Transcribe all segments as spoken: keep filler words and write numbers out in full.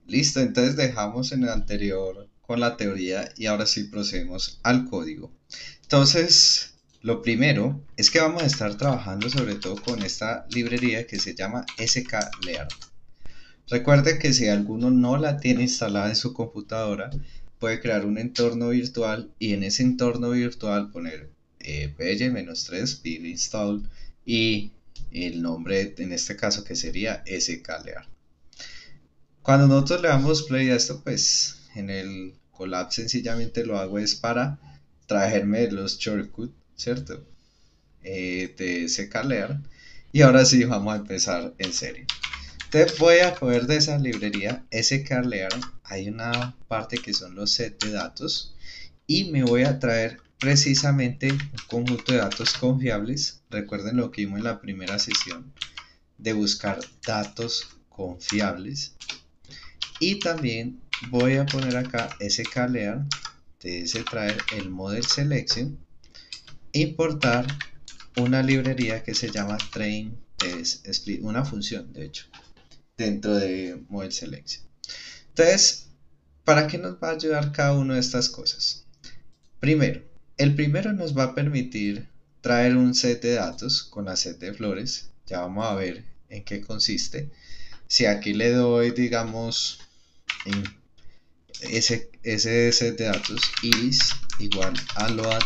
Listo, entonces dejamos en el anterior con la teoría y ahora sí procedemos al código. Entonces, lo primero es que vamos a estar trabajando sobre todo con esta librería que se llama sklearn. Recuerde que si alguno no la tiene instalada en su computadora, puede crear un entorno virtual y en ese entorno virtual poner eh, py-tres pip install y el nombre en este caso que sería sklearn. Cuando nosotros le damos play a esto, pues en el collab sencillamente lo hago es para traerme los shortcuts, ¿cierto? Eh, de sklearn. Y ahora sí vamos a empezar en serio. Te voy a coger de esa librería sklearn. Hay una parte que son los set de datos y me voy a traer precisamente un conjunto de datos confiables. Recuerden lo que vimos en la primera sesión de buscar datos confiables. Y también voy a poner acá sklearn, de traer el model selection, importar una librería que se llama train test split, una función de hecho dentro de model selection. Entonces, ¿para qué nos va a ayudar cada una de estas cosas? Primero, el primero nos va a permitir traer un set de datos con la set de flores. Ya vamos a ver en qué consiste. Si aquí le doy, digamos, en ese, ese set de datos iris igual a load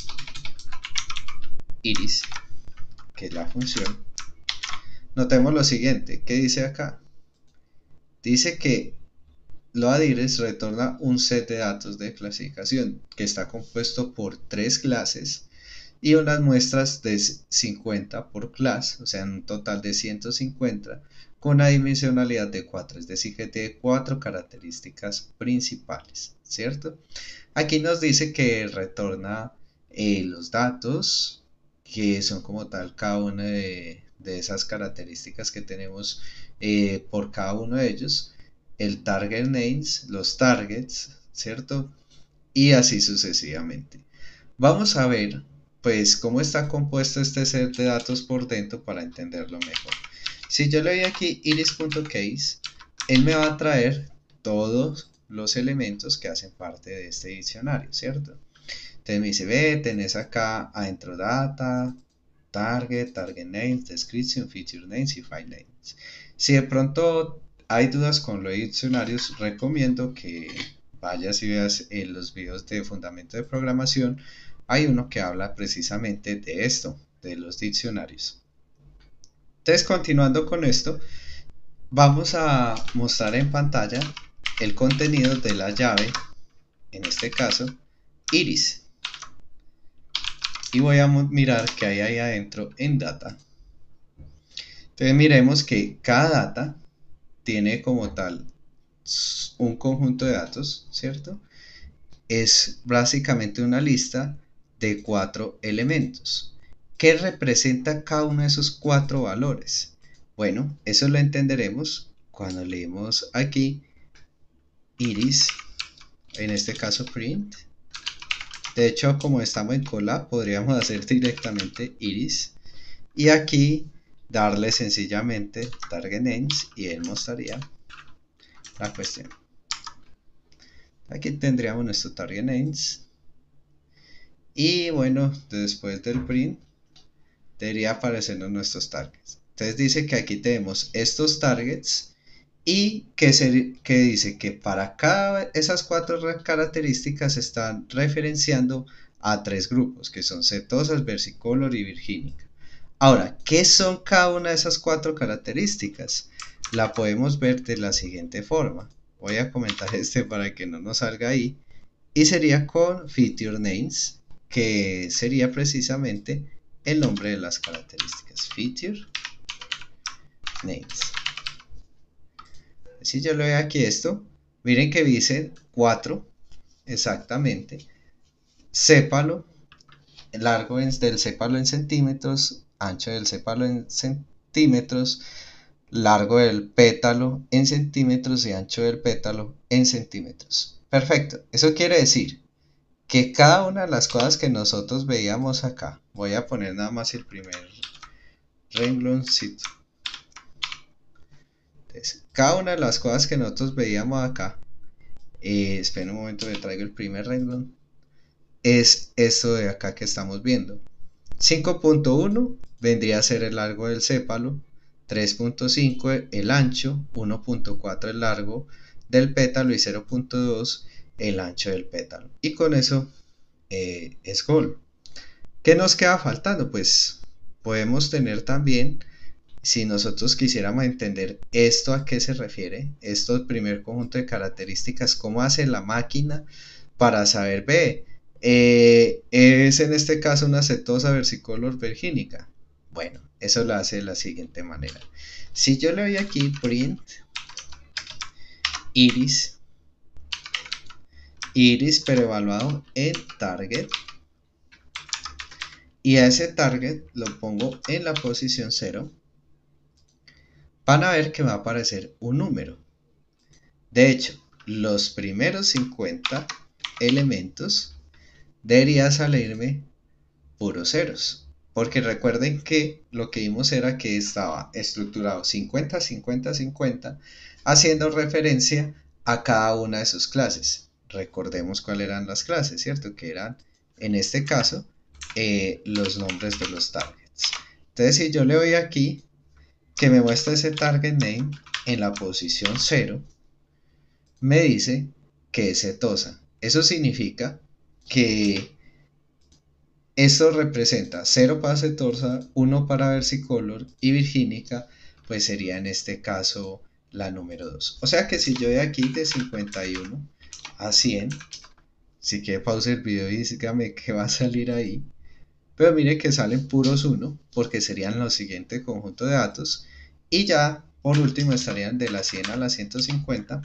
iris, que es la función, notemos lo siguiente. ¿Qué dice acá? Dice que loadIris retorna un set de datos de clasificación que está compuesto por tres clases y unas muestras de cincuenta por clase, o sea, un total de ciento cincuenta, con una dimensionalidad de cuatro, es decir, que tiene cuatro características principales, ¿cierto? Aquí nos dice que retorna eh, los datos, que son como tal cada una de, de esas características que tenemos eh, por cada uno de ellos, el target names, los targets, ¿cierto? Y así sucesivamente. Vamos a ver, pues, cómo está compuesto este set de datos por dentro para entenderlo mejor. Si yo le doy aquí iris.case, él me va a traer todos los elementos que hacen parte de este diccionario, ¿cierto? Entonces me dice, ve, tenés acá adentro data, target, target names, description, feature names y file names. Si de pronto hay dudas con los diccionarios, recomiendo que vayas y veas en los videos de fundamento de programación. Hay uno que habla precisamente de esto, de los diccionarios. Entonces, continuando con esto, vamos a mostrar en pantalla el contenido de la llave, en este caso, iris. Y voy a mirar qué hay ahí adentro en data. Entonces miremos que cada data tiene como tal un conjunto de datos, ¿cierto? Es básicamente una lista de cuatro elementos. ¿Qué representa cada uno de esos cuatro valores? Bueno, eso lo entenderemos cuando leemos aquí iris, en este caso print. De hecho, como estamos en Colab, podríamos hacer directamente iris y aquí darle sencillamente target names y él mostraría la cuestión. Aquí tendríamos nuestro target names y bueno, después del print debería aparecernos nuestros targets. Entonces dice que aquí tenemos estos targets y que, se, que dice que para cada esas cuatro características están referenciando a tres grupos que son setosas, versicolor y virgínica. Ahora, ¿qué son cada una de esas cuatro características? La podemos ver de la siguiente forma. Voy a comentar este para que no nos salga ahí. Y sería con feature names, que sería precisamente el nombre de las características. Feature names. Si yo le doy aquí esto, miren que dice cuatro exactamente. Sépalo, largo del sépalo en centímetros, ancho del sépalo en centímetros, largo del pétalo en centímetros y ancho del pétalo en centímetros. Perfecto, eso quiere decir que cada una de las cosas que nosotros veíamos acá, voy a poner nada más el primer rengloncito. Entonces, cada una de las cosas que nosotros veíamos acá, eh, esperen un momento, me traigo el primer renglón, es esto de acá que estamos viendo. cinco punto uno vendría a ser el largo del sépalo, tres punto cinco el ancho, uno punto cuatro el largo del pétalo y cero punto dos el ancho del pétalo. Y con eso eh, es gol. ¿Qué nos queda faltando? Pues podemos tener también, si nosotros quisiéramos entender esto a qué se refiere, esto el primer conjunto de características, cómo hace la máquina para saber, ve, eh, es en este caso una setosa versicolor virgínica. Bueno, eso lo hace de la siguiente manera. Si yo le doy aquí print iris, iris pero evaluado en target, y a ese target lo pongo en la posición cero, van a ver que va a aparecer un número. De hecho, los primeros cincuenta elementos debería salirme puros ceros, porque recuerden que lo que vimos era que estaba estructurado cincuenta, cincuenta, cincuenta, haciendo referencia a cada una de sus clases. Recordemos cuáles eran las clases, ¿cierto? Que eran, en este caso, eh, los nombres de los targets. Entonces, si yo le doy aquí que me muestra ese target name en la posición cero, me dice que es setosa. Eso significa que esto representa cero para setosa, uno para versicolor y virgínica, pues sería en este caso la número dos. O sea que si yo de aquí de cincuenta y uno a cien, si quiere pause el video y dígame qué va a salir ahí, pero mire que salen puros uno porque serían los siguientes conjuntos de datos, y ya por último estarían de la cien a la ciento cincuenta,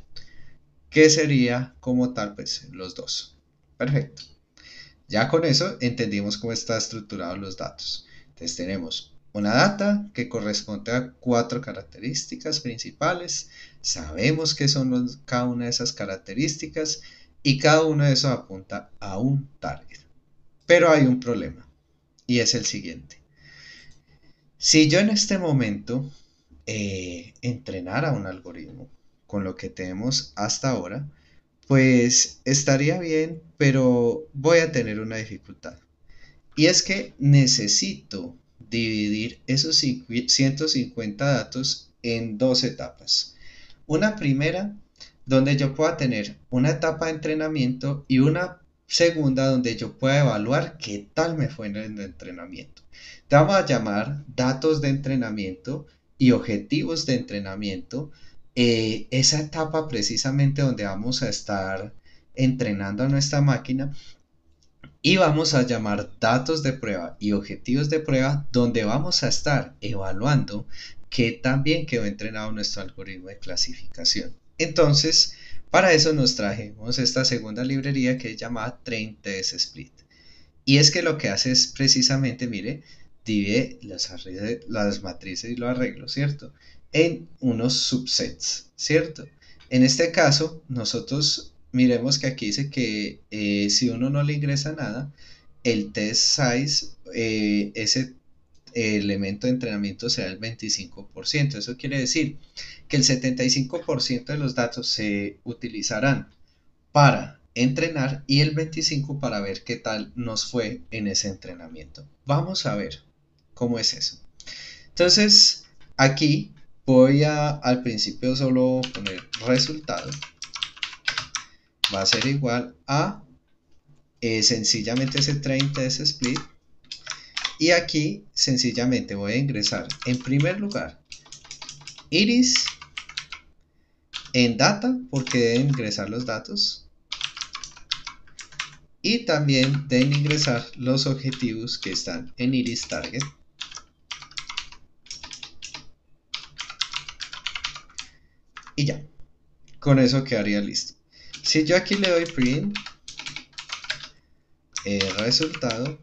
que sería como tal pues los dos. Perfecto. Ya con eso entendimos cómo está estructurados los datos. Entonces tenemos una data que corresponde a cuatro características principales. Sabemos qué son los, cada una de esas características, y cada uno de esos apunta a un target. Pero hay un problema, y es el siguiente. Si yo en este momento eh, entrenara un algoritmo con lo que tenemos hasta ahora, pues estaría bien, pero voy a tener una dificultad. Y es que necesito dividir esos ciento cincuenta datos en dos etapas. Una primera donde yo pueda tener una etapa de entrenamiento y una segunda donde yo pueda evaluar qué tal me fue en el entrenamiento. Te vamos a llamar datos de entrenamiento y objetivos de entrenamiento. Eh, esa etapa precisamente donde vamos a estar entrenando a nuestra máquina, y vamos a llamar datos de prueba y objetivos de prueba donde vamos a estar evaluando qué tan bien quedó entrenado nuestro algoritmo de clasificación. Entonces, para eso nos trajimos esta segunda librería que es llamada TrainTestSplit. Y es que lo que hace es precisamente, mire, divide las, las matrices y los arreglos, ¿cierto?, en unos subsets, ¿cierto? En este caso, nosotros miremos que aquí dice que eh, si uno no le ingresa nada, el test size, eh, ese elemento de entrenamiento será el veinticinco por ciento. Eso quiere decir que el setenta y cinco por ciento de los datos se utilizarán para entrenar y el veinticinco por ciento para ver qué tal nos fue en ese entrenamiento. Vamos a ver cómo es eso. Entonces, aquí voy a al principio solo poner resultado. Va a ser igual a eh, sencillamente ese TrainTestSplit, y aquí sencillamente voy a ingresar en primer lugar iris en data porque deben ingresar los datos, y también deben ingresar los objetivos que están en iris target. Y ya, con eso quedaría listo. Si yo aquí le doy print el resultado,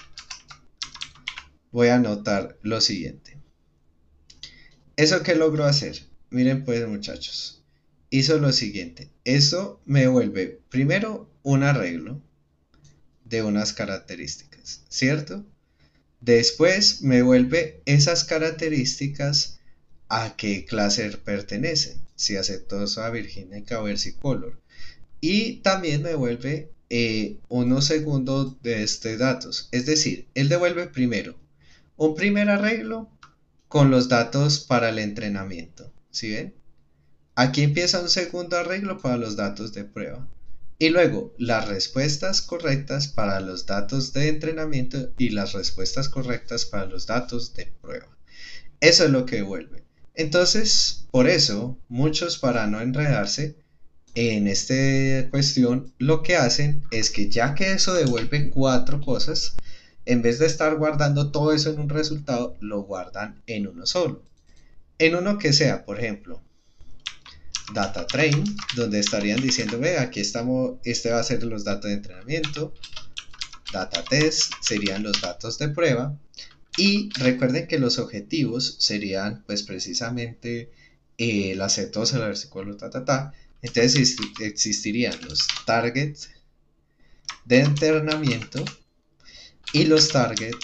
voy a anotar lo siguiente. ¿Eso qué logró hacer? Miren pues, muchachos, hizo lo siguiente. Eso me vuelve primero un arreglo de unas características, ¿cierto? Después me vuelve esas características a qué clase pertenecen, si aceptosa, virgínica o versicolor. Y también me devuelve eh, unos segundos de este datos. Es decir, él devuelve primero un primer arreglo con los datos para el entrenamiento. ¿Sí ven? Aquí empieza un segundo arreglo para los datos de prueba. Y luego las respuestas correctas para los datos de entrenamiento y las respuestas correctas para los datos de prueba. Eso es lo que devuelve. Entonces, por eso, muchos, para no enredarse en esta cuestión, lo que hacen es que ya que eso devuelve cuatro cosas, en vez de estar guardando todo eso en un resultado, lo guardan en uno solo. En uno que sea, por ejemplo, data train, donde estarían diciendo, ve, aquí estamos, este va a ser los datos de entrenamiento. Data test serían los datos de prueba. Y recuerden que los objetivos serían, pues, precisamente eh, la cetosa, el versículo, ta, ta, ta. Entonces existirían los targets de entrenamiento y los targets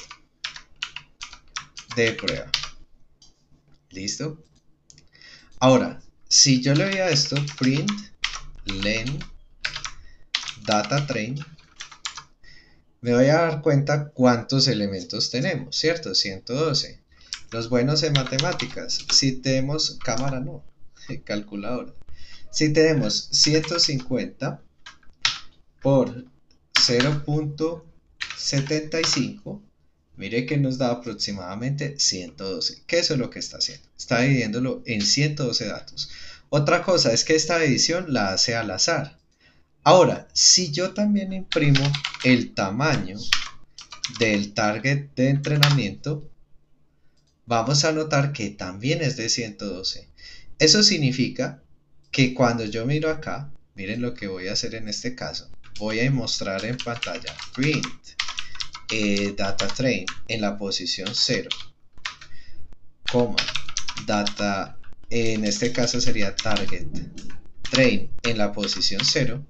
de prueba. ¿Listo? Ahora, si yo le doy a esto print len data train, me voy a dar cuenta cuántos elementos tenemos, ¿cierto? ciento doce. Los buenos en matemáticas, si tenemos cámara, no, calculadora. Si tenemos ciento cincuenta por cero punto setenta y cinco, mire que nos da aproximadamente ciento doce, que eso es lo que está haciendo. Está dividiéndolo en ciento doce datos. Otra cosa es que esta división la hace al azar. Ahora, si yo también imprimo el tamaño del target de entrenamiento, vamos a notar que también es de ciento doce. Eso significa que cuando yo miro acá, miren lo que voy a hacer en este caso. Voy a mostrar en pantalla print eh, data train en la posición cero, coma, data, eh, en este caso sería target train en la posición cero.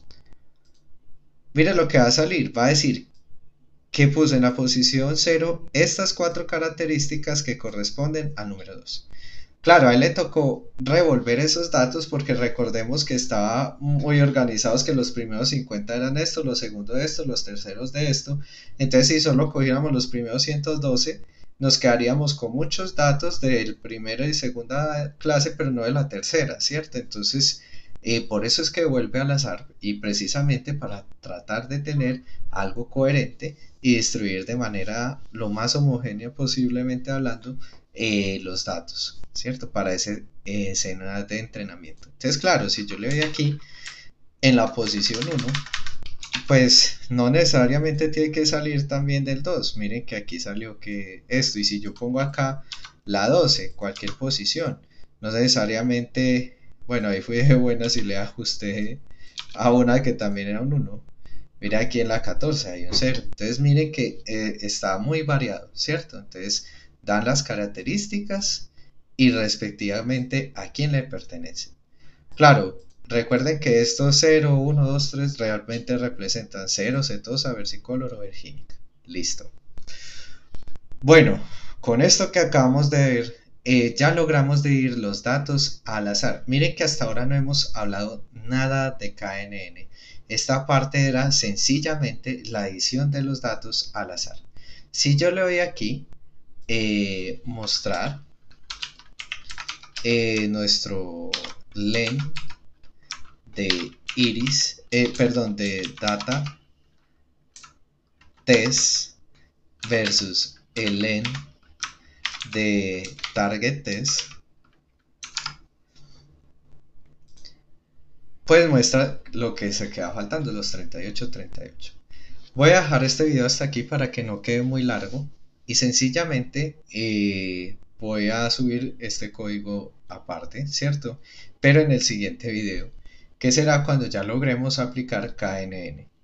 Miren lo que va a salir, va a decir que puso en la posición cero estas cuatro características que corresponden al número dos. Claro, a él le tocó revolver esos datos porque recordemos que estaba muy organizados, que los primeros cincuenta eran esto, los segundos de esto, los terceros de esto. Entonces, si solo cogiéramos los primeros ciento doce, nos quedaríamos con muchos datos del primera y segunda clase, pero no de la tercera, ¿cierto? Entonces, eh, por eso es que vuelve al azar, y precisamente para tratar de tener algo coherente y distribuir de manera lo más homogénea posiblemente hablando eh, los datos, ¿cierto? Para ese eh, escena de entrenamiento. Entonces, claro, si yo le doy aquí en la posición uno, pues no necesariamente tiene que salir también del dos. Miren que aquí salió que esto, y si yo pongo acá la doce, cualquier posición, no necesariamente, bueno, ahí fui de buena si le ajusté a una que también era un uno. Mira aquí en la catorce hay un cero. Entonces miren que eh, está muy variado, ¿cierto? Entonces dan las características y respectivamente a quién le pertenece. Claro, recuerden que estos cero, uno, dos, tres realmente representan cero, setosa, versicolor o virgínica. Listo. Bueno, con esto que acabamos de ver, eh, ya logramos dividir los datos al azar. Miren que hasta ahora no hemos hablado nada de K N N. Esta parte era sencillamente la adición de los datos al azar. Si yo le doy aquí, eh, mostrar eh, nuestro len de iris, eh, perdón, de data test versus el len de target test, pues muestra lo que se queda faltando, los treinta y ocho, treinta y ocho. Voy a dejar este video hasta aquí para que no quede muy largo y sencillamente eh, voy a subir este código aparte, ¿cierto? Pero en el siguiente video, que será cuando ya logremos aplicar K N N.